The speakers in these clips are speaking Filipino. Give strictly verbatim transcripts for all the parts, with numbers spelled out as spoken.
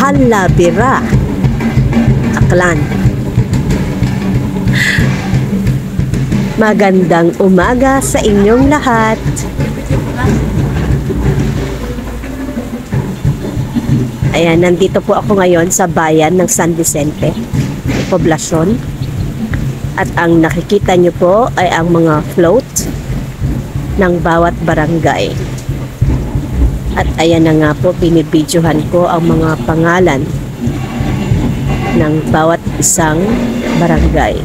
Halavira, Aklan. Magandang umaga sa inyong lahat. Ayan, nandito po ako ngayon sa bayan ng San Vicente, Poblacion. At ang nakikita nyo po ay ang mga float ng bawat barangay. At ayan na nga po, binibidyohan ko ang mga pangalan ng bawat isang barangay.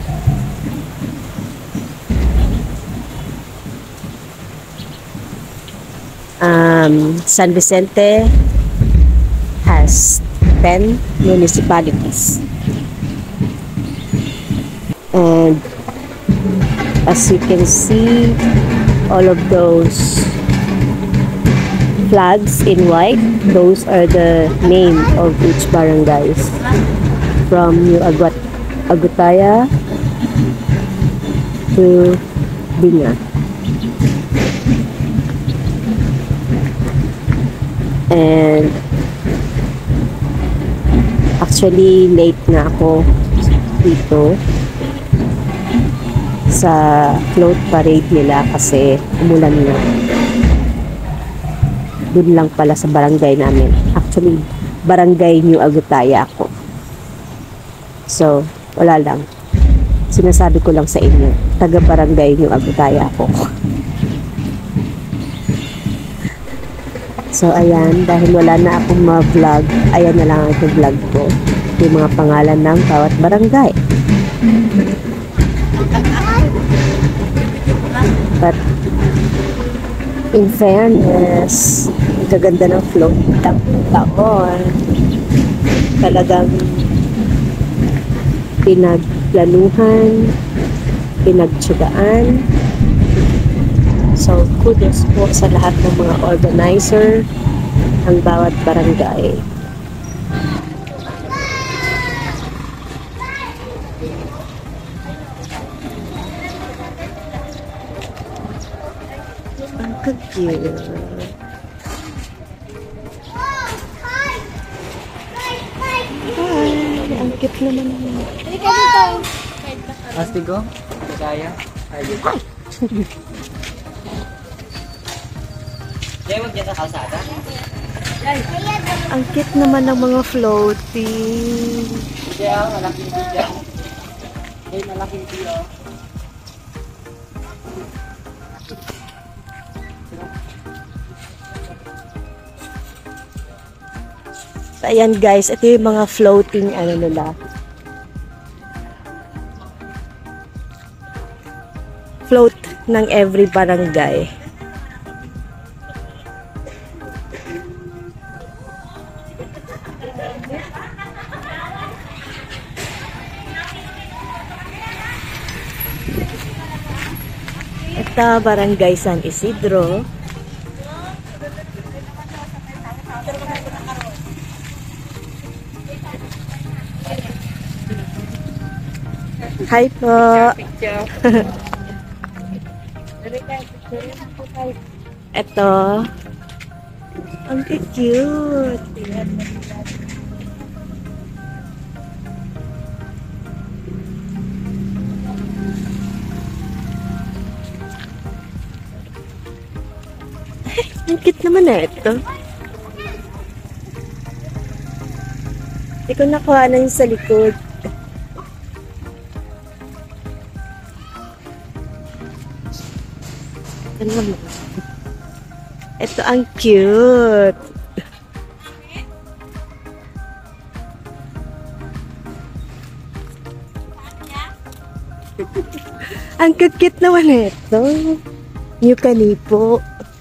Um, San Vicente has ten municipalities. And as you can see, all of those flags in white, those are the name of each barangays. From New Agut Agutaya to Binga. And actually, late na ako dito sa float parade nila kasi umulan na. Doon lang pala sa barangay namin. Actually, barangay New Agutaya ako. So, wala lang. Sinasabi ko lang sa inyo, taga barangay New Agutaya ako. So, ayan, dahil wala na akong ma-vlog, ayan na lang ang vlog ko. Yung mga pangalan ng bawat barangay. But, in fairness, kaganda ng float ng taon. Talagang pinagplanuhan, pinagtsugaan. So, kudos po sa lahat ng mga organizer ng bawat barangay. Ang cute. Hi! Ang cute naman naman. Halika dito. Astigo? Kaya? Ayun. Kaya wag dyan sa kalsada? Ang cute naman ng mga floating. Kaya malaking video. Kaya malaking video. Ayan guys, ito yung mga floating ano nila. Float ng every barangay. Ito, barangay San Isidro. Hi po. Ito. Ang cute. Ang cute naman na ito. Hindi ko nakuha na yung sa likod. Ito ang cute. Ang cute naman ito. New Canipo.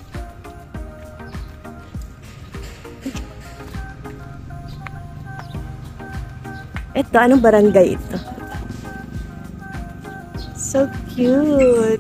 Ito, anong barangay ito? So cute.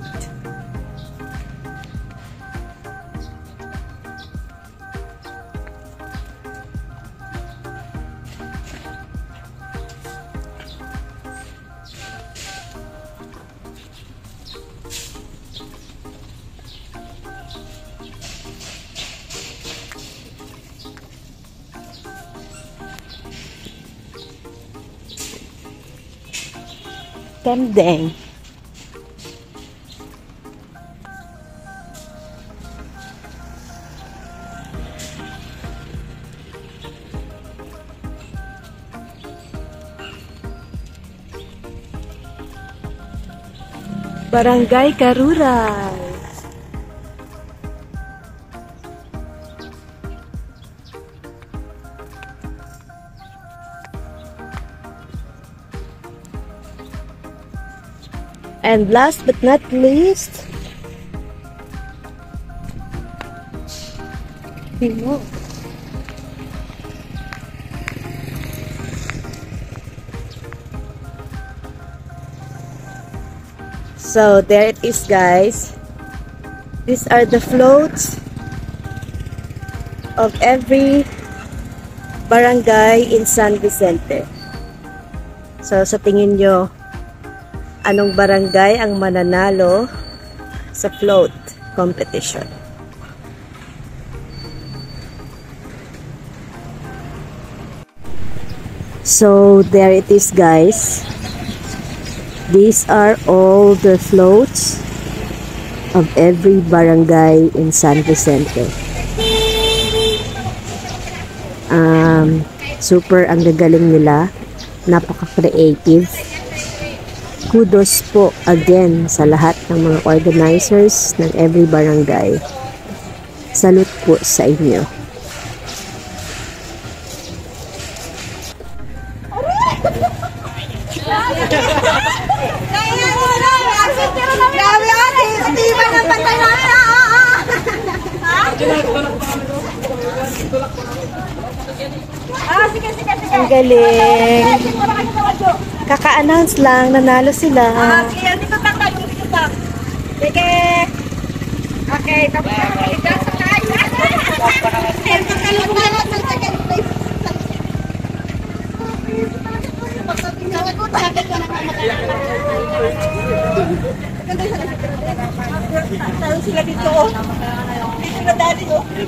Kemdeng. Barangay Karuray. And last but not least, Timog. So there it is, guys. These are the floats of every barangay in San Vicente. So sa tingin nyo, anong barangay ang mananalo sa float competition? So there it is, guys. These are all the floats of every barangay in San Vicente. Um, super ang gagaling nila. Napaka-creative. Kudos po again sa lahat ng mga organizers ng every barangay. Salute po sa inyo. Ang galing. Kaka-announce lang, nanalo sila. Sige. Okay, tapos na maligas sa tayo. Tayo sila dito. Dito na dali.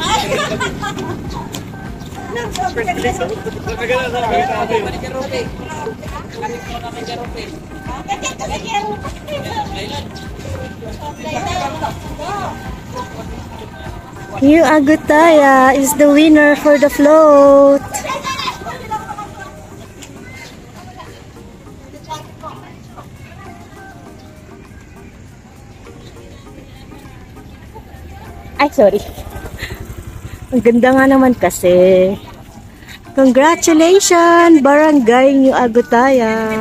New Agutaya is the winner for the float. Ay, sorry. Ang ganda nga naman kasi. Congratulations, Barangay New Agutaya.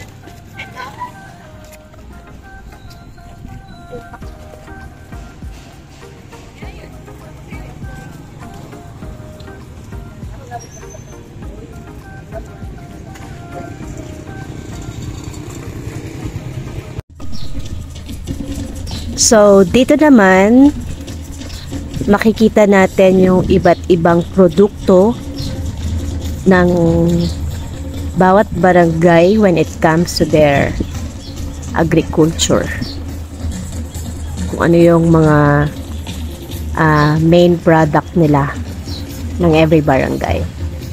So, dito naman, makikita natin yung iba't ibang produkto ng bawat barangay when it comes to their agriculture. Kung ano yung mga uh, main product nila ng every barangay.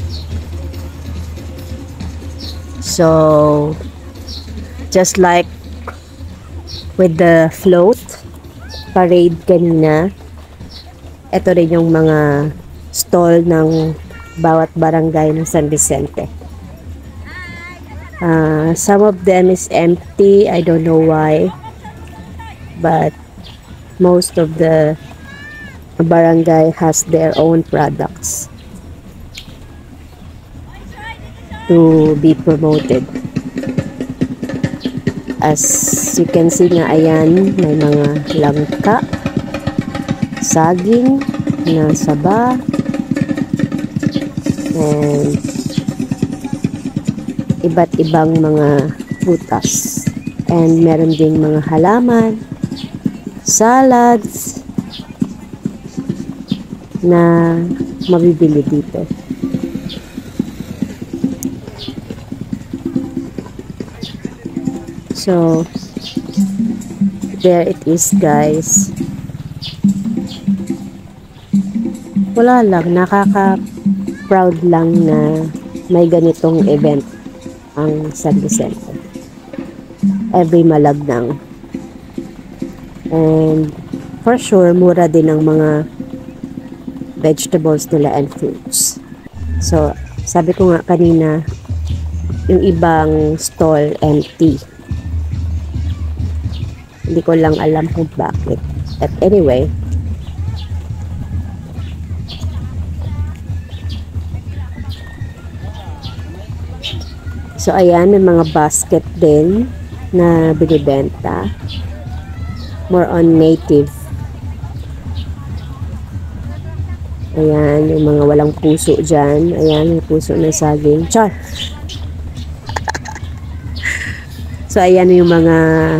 So, just like with the float parade kanina, ito rin yung mga stall ng bawat barangay ng San Vicente. Uh, some of them is empty. I don't know why. But most of the barangay has their own products to be promoted. As you can see nga, ayan, may mga langka, saging na saba, and iba't ibang mga prutas. And meron ding mga halaman, salads na mabibili dito. So, there it is, guys. Wala lang, nakaka-proud lang na may ganitong event ang San Vicente. every malagdang. And for sure, mura din ang mga vegetables nila and fruits. So, sabi ko nga kanina, yung ibang stall empty. Hindi ko lang alam kung bakit. But anyway, so ayan, may mga basket din na binibenta. More on native. Ayan, yung mga walang puso dyan. Ayan, yung puso ng saging. Char! So, ayan yung mga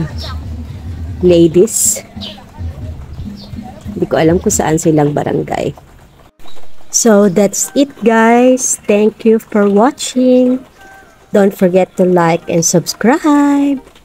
ladies. Hindi ko alam kung saan silang barangay. So, that's it guys. Thank you for watching. Don't forget to like and subscribe.